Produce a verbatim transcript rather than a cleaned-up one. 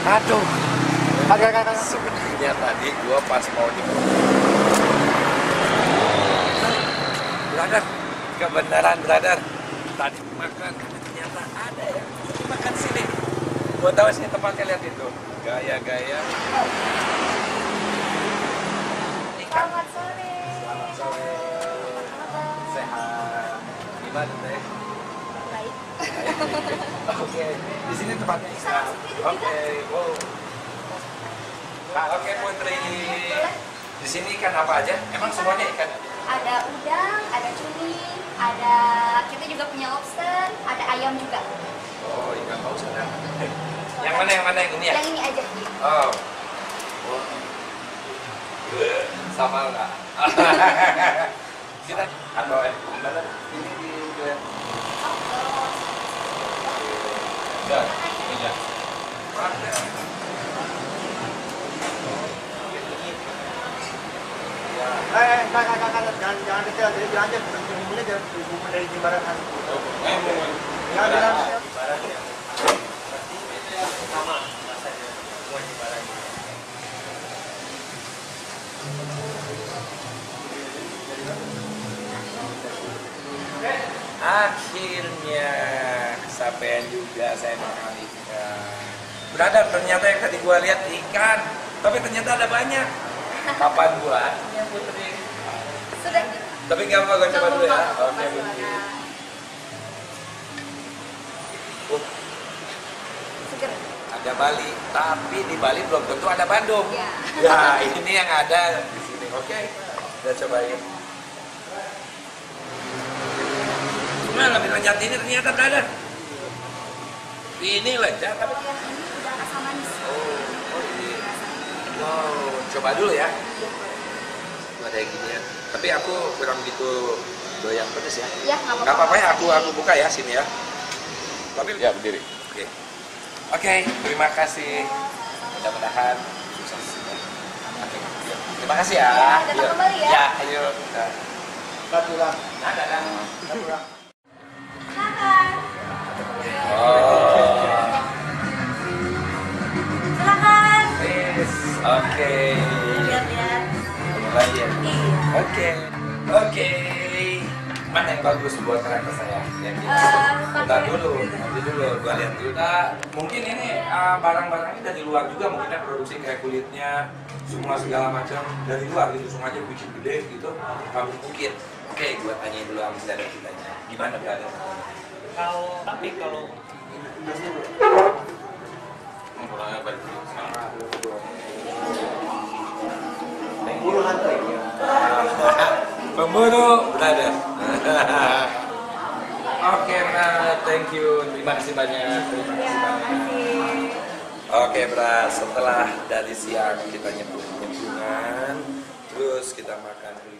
Aduh. Agak agak Sebenarnya tadi gua pas mau di brother, kebenaran brother. Tadi makan ternyata ada ya. Makan sini. Gua tahu sini tempatnya, lihat itu. Gaya-gaya. Selamat sore. Selamat sore. Sehat. Gimana teh? Baik. Oke, di sini tempatnya Islam. Oke, wow. Oke Putri, di sini ikan apa aja? Emang semuanya ikan? Ada udang, ada cumi, ada kita juga punya lobster, ada ayam juga. Oh, ikan paus ada. Yang mana yang mana yang ini ya? Yang ini aja. Oh. Sama enggak? Kita atau eh gimana? Ini di dua. Enggak, enggak. Eh, enggak, enggak, enggak, enggak, jangan, jangan detail, jadi bilang aja, bumbunya jangan bumbu dari Jimbaran. Jangan bilang. Sama, rasanya semua Jimbaran. Akhirnya kesampaian juga saya makan ikan. Brother, ternyata yang tadi gua lihat ikan, tapi ternyata ada banyak. Kapan buatnya Putri? Sudah. Tapi nggak apa, gua coba dulu ya. Oke, Masih Putri. ada. Uh, Seger. ada Bali, tapi di Bali belum tentu ada Bandung. Ya. Ya, ini yang ada di sini. Oke, kita cobain. Nah, lebih lezat ini ternyata brother. Ini lezat tapi Kalau yang ini udah asam manis. oh, oh ini. Wow, coba dulu ya. Ada yang gini ya. Tapi aku kurang gitu doyan pedes ya. Ya, nggak Nggak apa-apa ya, aku Tadi- aku buka ya sini ya. Tapi Ya, berdiri. Oke. Oke, terima kasih. Mudah-mudahan sukses. Oke. yuk. Terima kasih ya. Ya, datang Yuk. kembali ya. Ya, ayo. Nah, Enggak pulang. nah, nah, nah. Enggak pulang. Silakan. Oh. Silakan. Yes. Oke. Lihat-lihat. Lagi ya. Iya. Oke. Oke. Mana yang bagus buat karakter saya? Yang ini. Eh, Bentar pakai- dulu, nanti dulu, gua lihat dulu. Nah, mungkin ini uh, barang-barangnya dari luar juga, mungkinnya produksi kayak kulitnya, semua segala macam dari luar gitu, sengaja bikin gede gitu. Kamu mungkin. Oke, gua tanyain dulu sama saudara kitanya. Gimana berada? Kalau tapi kalau Ngomongnya balik dulu. Bulu hantu. Pemburu brother. Oke, brother, thank you. Terima kasih banyak. Terima Ya, kasih banyak. makasih. Oke, Bra, setelah dari siang kita nyebur-nyebungan, terus kita makan dulu.